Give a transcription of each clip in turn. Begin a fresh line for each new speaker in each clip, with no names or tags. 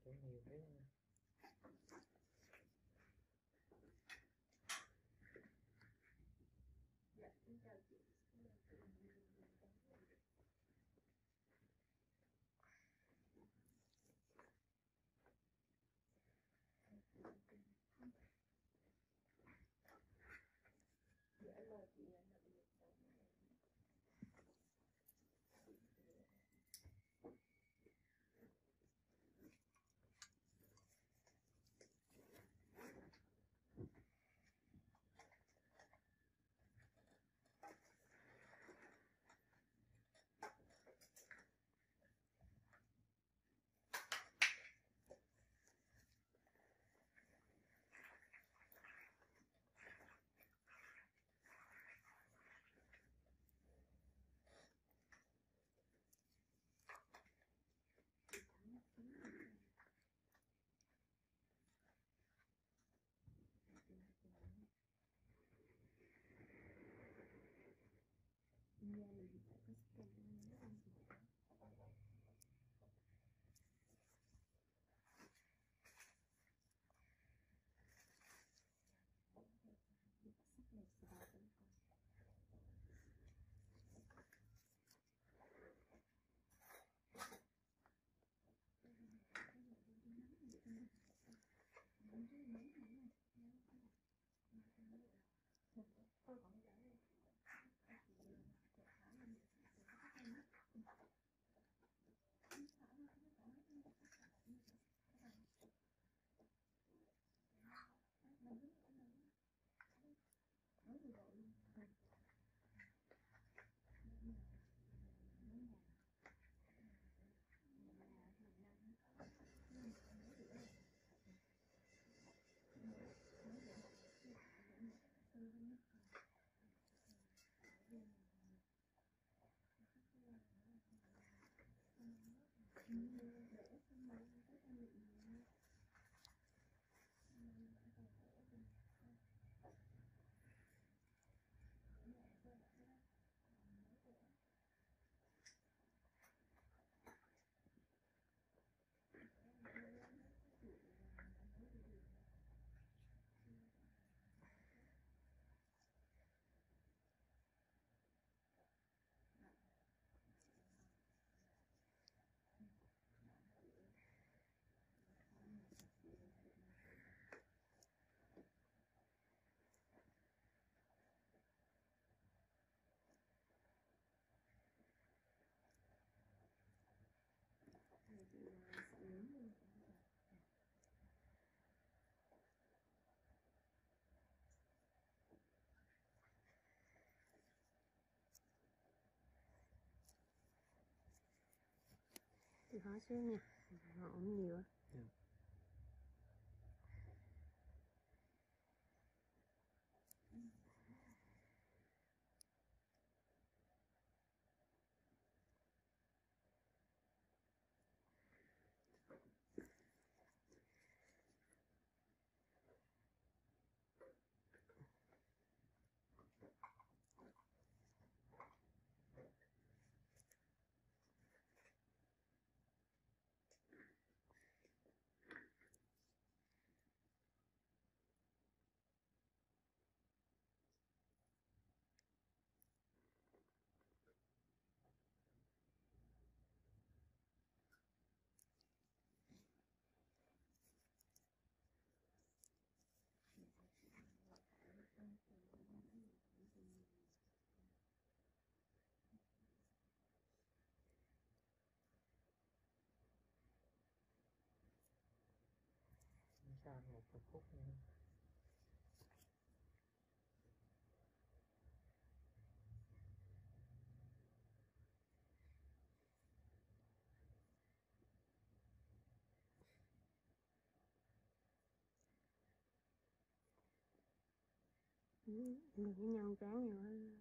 Số nhiều thế nha.
Dạ, xin chào chị. Dạ, em mời chị nhận được lịch sống này. Nhà mình hiện tại có scan nước ăn gì đó. Sắc đẹp sẽ vào tấn công. Tôi còn giỏi luôn.
Chị hỏi xíu nha, họ ổn nhiều á.
Sao một phút nữa.
Đừng có nhăn trán nhiều hơn.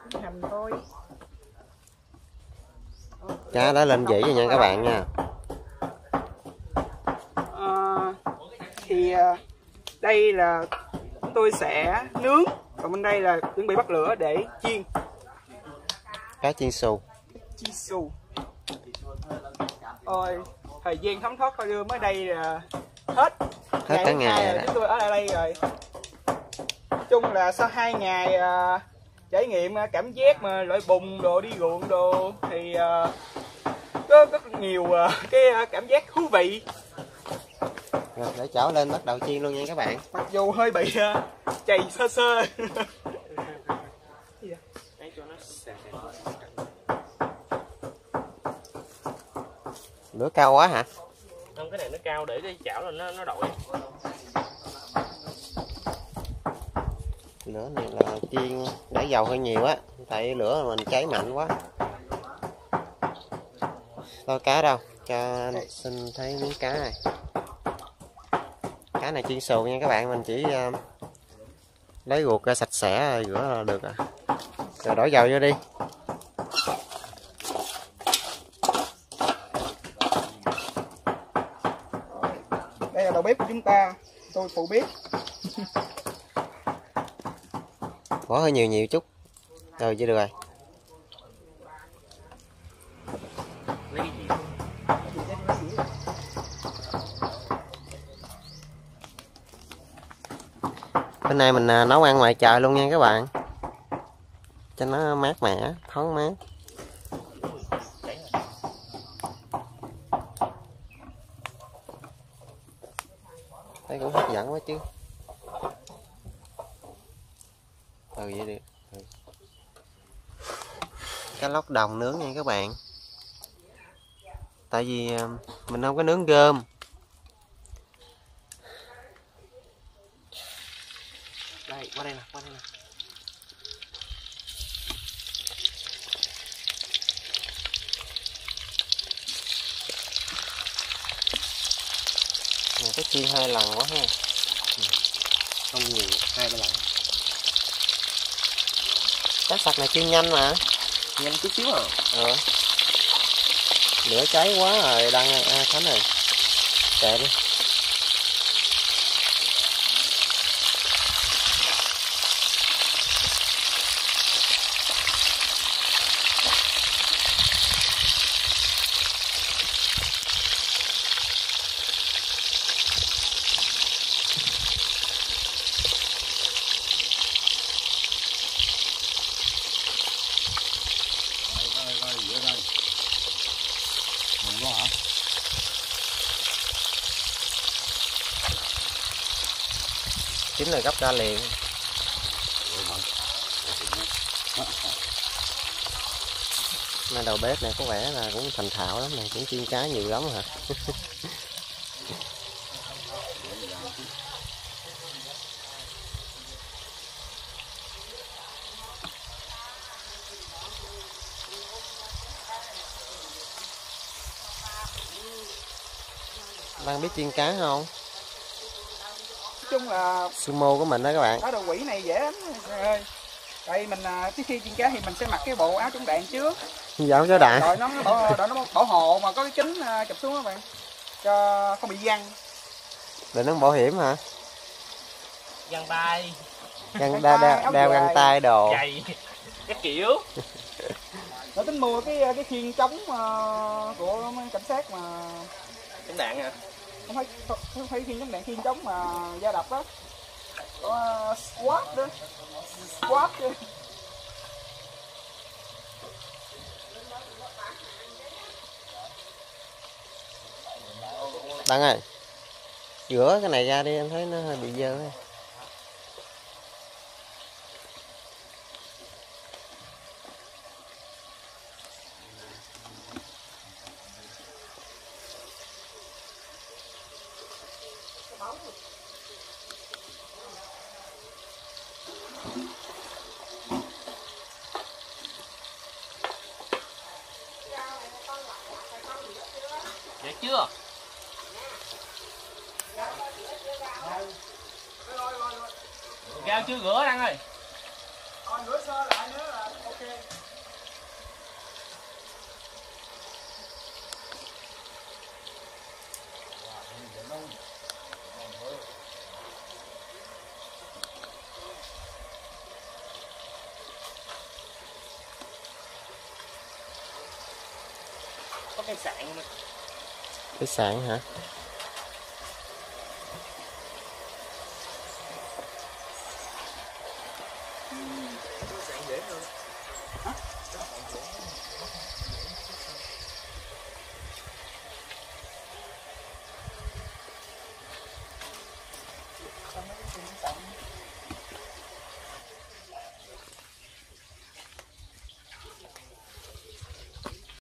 hành thôi.
Cá đó lên dĩ rồi nha các bạn nha.
Thì đây là chúng tôi sẽ nướng, còn bên đây là chuẩn bị bắt lửa để chiên.
Cá chiên xù.
Chiên xù. Ôi, thời gian thấm thoát coi mới đây là hết
Cả ngày rồi.
chúng tôi ở đây rồi. Nói chung là sau 2 ngày trải nghiệm cảm giác mà lội bùn đồ, đi ruộng đồ thì có rất nhiều cái cảm giác thú vị.
Rồi, để chảo lên bắt đầu chiên luôn nha các bạn.
Mặc dù hơi bị chày sơ sơ.
Lửa cao quá hả?
Không, cái này nó cao để cái chảo là nó đội.
Lửa này là chiên để dầu hơi nhiều á, tại lửa mình cháy mạnh quá. Thôi cá đâu, cho anh xin thấy miếng cá này. Cá này chiên xù nha các bạn, mình chỉ lấy ruột ra sạch sẽ rồi rửa là được rồi. Rồi đổ dầu vô đi.
Đây là đầu bếp của chúng ta, tôi phụ bếp.
Bỏ hơi nhiều chút. Rồi chứ được rồi.
Lấy cái gì?
Hôm nay mình nấu ăn ngoài trời luôn nha các bạn, cho nó mát mẻ, thoáng mát. Thấy cũng hấp dẫn quá chứ. Vậy đi. Cá lóc đồng nướng nha các bạn, tại vì mình không có nướng gom.
Đây, qua đây nè, qua đây nè.
Mình có chiên 2 lần quá ha. Không nhiều, 2-3 lần. Cá sặc này chiên nhanh mà.
Nhanh chút xíu à.
Lửa cháy quá rồi Đăng Khánh này. Kệ đi. Chính là gấp ra liền. Nay đầu bếp này có vẻ là cũng thành thạo lắm này, cũng chiên cá nhiều lắm hả? Đang biết chiên cá không?
Nói chung là
Sumo của mình đó các bạn.
cá đồ quỷ này dễ lắm. Tại mình trước khi chiên cá thì mình sẽ mặc cái bộ áo chống đạn trước.
Dạo cho đạn.
Rồi nó bảo hộ mà có cái kính chụp xuống các bạn, cho không bị văng.
Định nó bảo hiểm hả?
Găng tay,
Đeo găng tay đồ.
giày, các kiểu.
Nó tính mua cái khiên chống của mấy cảnh sát mà
Chống đạn hả?
không phải khiên chống đạn, khiên chống mà da đập đó. Có squat đó, squat chứ.
Đăng ơi, rửa cái này ra đi, em thấy nó hơi bị dơ ấy.
Được chưa? Gao chưa rửa Đăng ơi.
Còn rửa sơ lại nữa là ok.
Có cây sạn không?
Cái sạn hả?